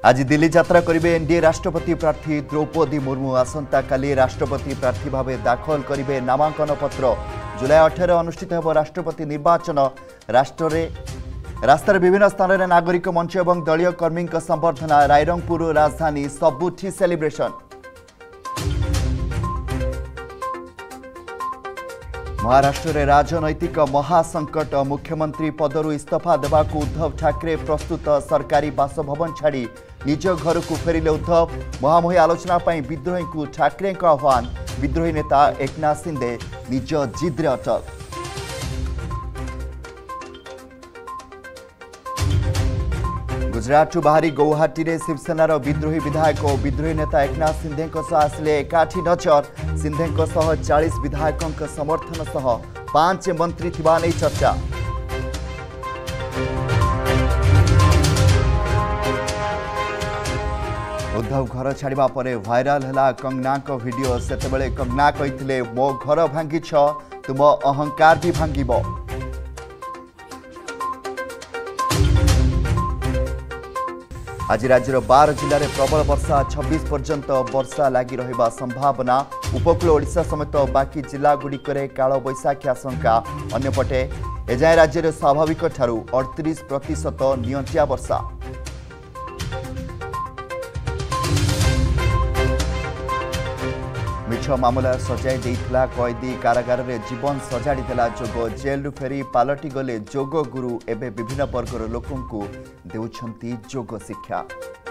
आज दिल्ली यात्रा करेंगे एनडीए राष्ट्रपति प्रार्थी द्रौपदी मुर्मू। आसंता काली राष्ट्रपति प्रार्थी भाव दाखल करेंगे नामांकन पत्र। जुलाई 18 अनुष्ठित होब राष्ट्रपति निर्वाचन। रास्तार विभिन्न स्थान में नागरिक मंच और दलीय कर्मी संबर्धना। रायरंगपुर राजधानी सबुठी सेलिब्रेशन। महाराष्ट्र में राजनैतिक महासंकट। मुख्यमंत्री पदरु इस्तीफा देवाक उद्धव ठाकरे प्रस्तुत। सरकारी बासभवन छाड़ी निज घर को फेरिले उद्धव। मुहांमुही आलोचना विद्रोही को ठाकरे आह्वान। विद्रोही नेता एकनाथ शिंदे निज जिद्रे अटल। गुजरात बाहरी गौहाटी में शिवसेनार विद्रोही विधायक और विद्रोही नेता एकनाथ शिंदे आसिले एकाठी नजर। शिंदे 40 विधायकों समर्थन सह 5 मंत्री थिबा नै चर्चा। उद्धव घर छाड़ा पर भाइराल है कंगना वीडियो। सेतेबेले कंगना कही मो घर भांगिछ तुम अहंकार भी भांगिब। आज राज्यर 12 जिले में प्रबल वर्षा। 26 पर्यंत वर्षा लगी रहा संभावना। उपकूल ओडिशा समेत बाकी जिलागुड़िक काल बैशाखी आशंका। अन्यपटे एजाए राज्य में स्वाभाविक ठारू 38% नियंत्रिया वर्षा। मिछ मामला सजाई देइथिला कैदी। कारागार में जीवन सजाड़ी देला जोग। जेल फेरी पालटी गले जोग गुरु। एवं विभिन्न वर्गर लोकों देउछंती जोग शिक्षा।